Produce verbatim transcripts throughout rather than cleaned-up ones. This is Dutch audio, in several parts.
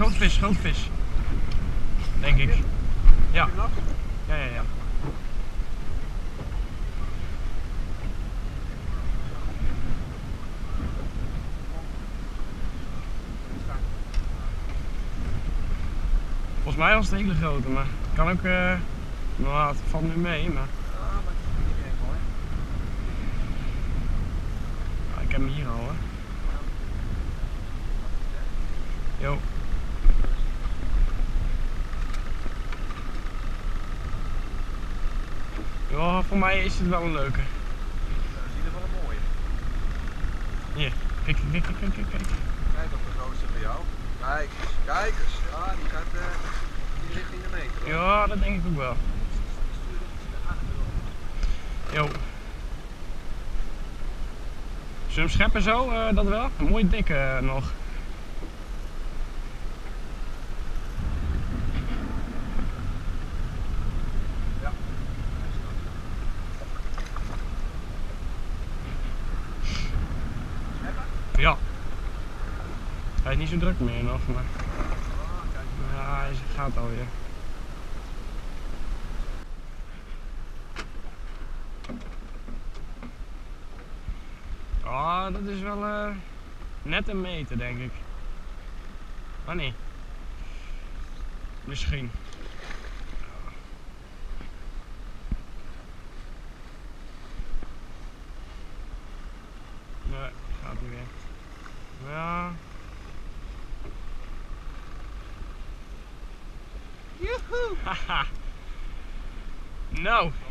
Schrootvis, schrootvis. Denk ik. Ja. Ja, ja, ja. Volgens mij was het een hele grote, maar het kan ook, uh, nou het valt nu mee, maar... Ja, maar het is niet enkel, hè. Ja, ik heb hem hier al, hè. Jo. Ja, voor mij is het wel een leuke. Dat is in ieder geval een mooie. Hier, kijk, kijk, kijk, kijk, kijk. Kijk op de rooster bij jou. Kijk eens, kijk eens. Ja, die gaat uh, die richting de meter. Hoor. Ja, dat denk ik ook wel. Stuur iets naar achteren. Jo. Zullen we hem scheppen zo, uh, dat wel? Een mooi dikke uh, nog. Ja. Ja. Hij is niet zo druk meer nog, maar... Ah, kijk. Ja, hij gaat alweer. Ah, oh, dat is wel uh, net een meter, denk ik. Oh nee. Misschien. Nee, gaat niet weer. Ja. Joehoe! Haha. Nou.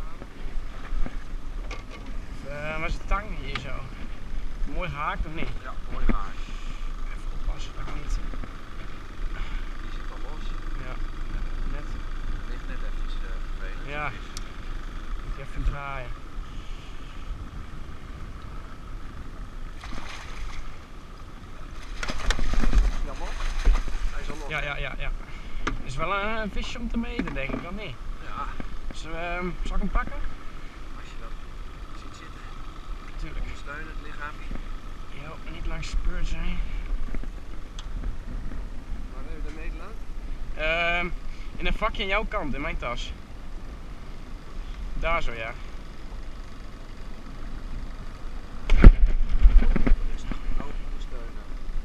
Uh, waar is de tang hier zo? Mooi gehaakt of niet? Ja, mooi gehaakt. Even oppassen dat ik niet... Die zit al los. Ja, net. Ligt net eventjes uh, vervelend. Ja. Moet je even draaien. Jammer. Hij is al los. Ja, ja, ja, ja. Is wel een, een visje om te meten, denk ik, of niet? Ja. Dus, uh, zal ik hem pakken? Als je dat ziet zitten. Tuurlijk. Ondersteunen het lichaampje. Jo, niet langs de speurt zijn. Waar hebben we de meter aan? Uh, in een vakje aan jouw kant, in mijn tas. Daar zo, ja. Hoog ondersteunen.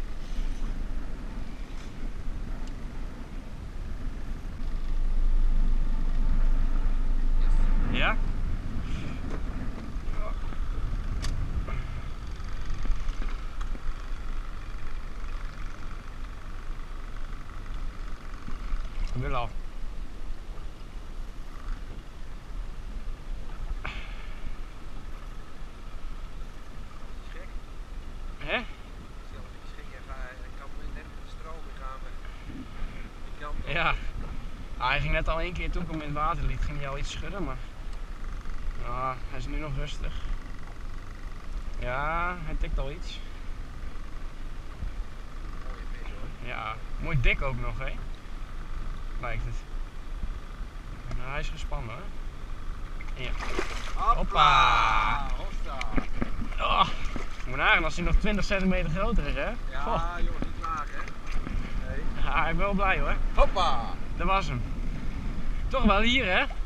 Ja? Ik wil al. Gek. Hè? Stel dat je schrik even, hij kan net met de stroming gaan. Die kant op. Ja. Ah, hij ging net al één keer toen ik hem in het water liet, ging hij al iets schudden, maar... Ja, hij is nu nog rustig. Ja, hij tikt al iets. Mooie vis hoor. Ja, mooi dik ook nog, hè? Lijkt het. Nou, hij is gespannen, hè? Ja. Hoppa! Hoppa! Oh, moet nagaan als hij nog twintig centimeter groter is, hè? Ja, Goh. joh, niet klaar hè? Nee. Ja, ik ben wel blij hoor. Hoppa! Dat was hem. Toch wel hier, hè?